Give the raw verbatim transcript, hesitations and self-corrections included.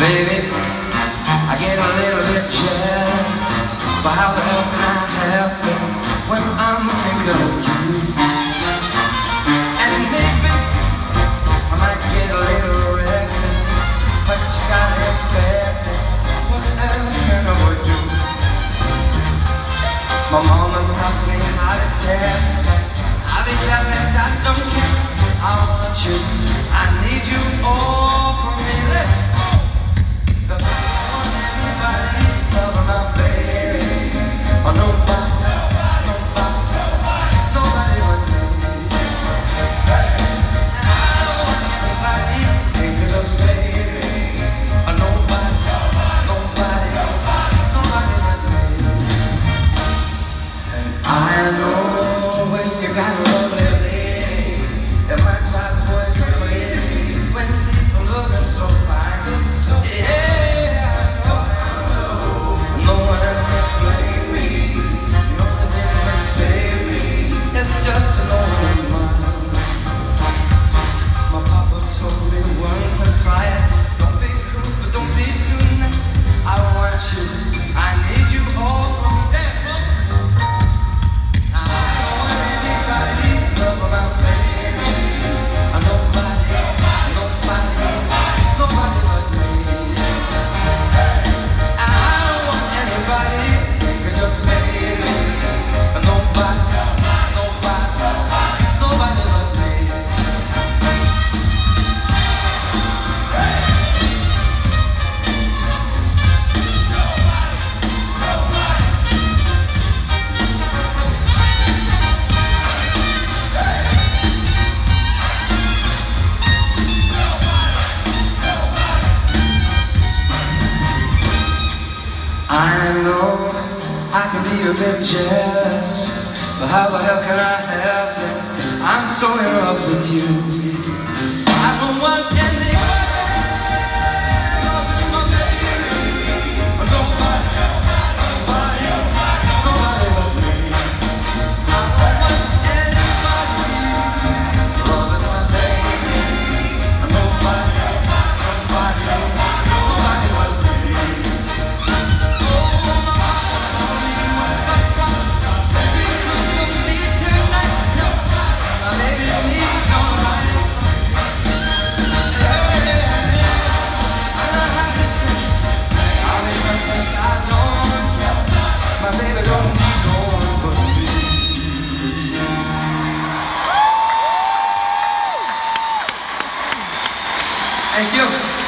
Baby, I get a little bit jealous, but how the hell can I help it when I'm thinking of you? And maybe I might get a little reckless, but you gotta expect it. What else can I do? My mama taught me how to share. I'll be jealous, I don't care. I want you, I need you all for me. Let's go. The I want anybody loving my baby, or nobody, nobody, nobody but me. And I don't want anybody thinking of baby, or nobody, nobody, nobody but me. And I know when you got a lovely lady, it might drive the boys crazy when she's looking so fine. Yeah. I know I can be a bit jealous, but how the hell can I help it? I'm so in love with you. I don't want anybody loving my baby, nobody, nobody, nobody but me. I don't want anybody loving my baby, nobody, nobody, nobody but me. Thank you.